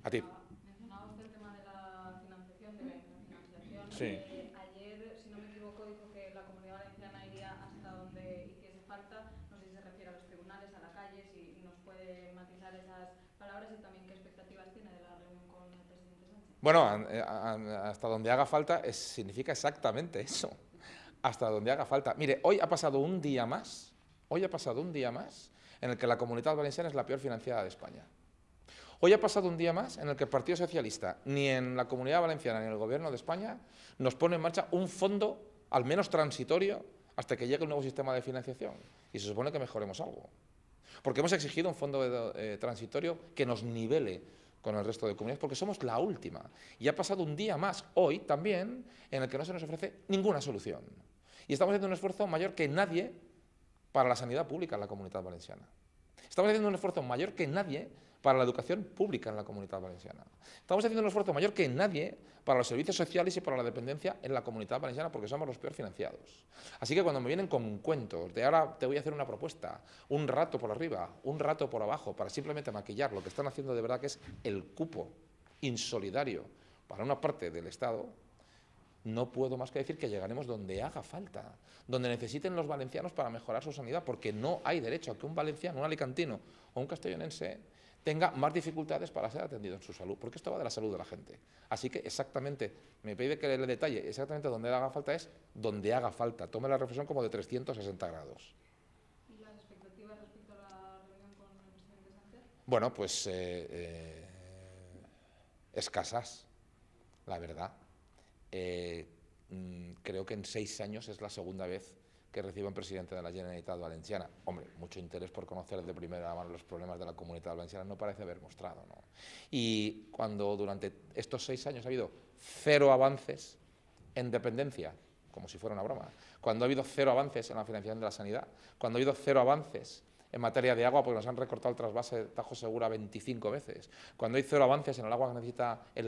A ti. Mencionaba usted el tema de la financiación, de la infrafinanciación. Sí. Ayer, si no me equivoco, dijo que la Comunidad Valenciana iría hasta donde hiciese falta. No sé si se refiere a los tribunales, a la calle, si nos puede matizar esas palabras y también qué expectativas tiene de la reunión con el presidente Sánchez. Bueno, hasta donde haga falta significa exactamente eso. Hasta donde haga falta. Mire, hoy ha pasado un día más en el que la Comunidad Valenciana es la peor financiada de España. Hoy ha pasado un día más en el que el Partido Socialista, ni en la Comunidad Valenciana ni en el Gobierno de España, nos pone en marcha un fondo, al menos transitorio, hasta que llegue un nuevo sistema de financiación. Y se supone que mejoremos algo. Porque hemos exigido un fondo transitorio que nos nivele con el resto de comunidades, porque somos la última. Y ha pasado un día más, hoy también, en el que no se nos ofrece ninguna solución. Y estamos haciendo un esfuerzo mayor que nadie para la sanidad pública en la Comunidad Valenciana. Estamos haciendo un esfuerzo mayor que nadie para la educación pública en la Comunidad Valenciana. Estamos haciendo un esfuerzo mayor que nadie para los servicios sociales y para la dependencia en la Comunidad Valenciana, porque somos los peor financiados. Así que cuando me vienen con cuentos de ahora te voy a hacer una propuesta, un rato por arriba, un rato por abajo, para simplemente maquillar lo que están haciendo de verdad, que es el cupo insolidario para una parte del Estado, no puedo más que decir que llegaremos donde haga falta, donde necesiten los valencianos para mejorar su sanidad, porque no hay derecho a que un valenciano, un alicantino o un castellonense tenga más dificultades para ser atendido en su salud, porque esto va de la salud de la gente. Así que exactamente, me pide que le detalle exactamente donde haga falta, es donde haga falta. Tome la reflexión como de 360 grados. ¿Y las expectativas respecto a la reunión con el presidente Sánchez? Bueno, pues escasas, la verdad. Creo que en 6 años es la segunda vez que recibe un presidente de la Generalitat Valenciana. Hombre, mucho interés por conocer de primera mano los problemas de la Comunidad Valenciana no parece haber mostrado, ¿no? Y cuando durante estos 6 años ha habido 0 avances en dependencia, como si fuera una broma, cuando ha habido 0 avances en la financiación de la sanidad, cuando ha habido 0 avances en materia de agua, porque nos han recortado el trasvase Tajo Segura 25 veces, cuando hay 0 avances en el agua que necesita el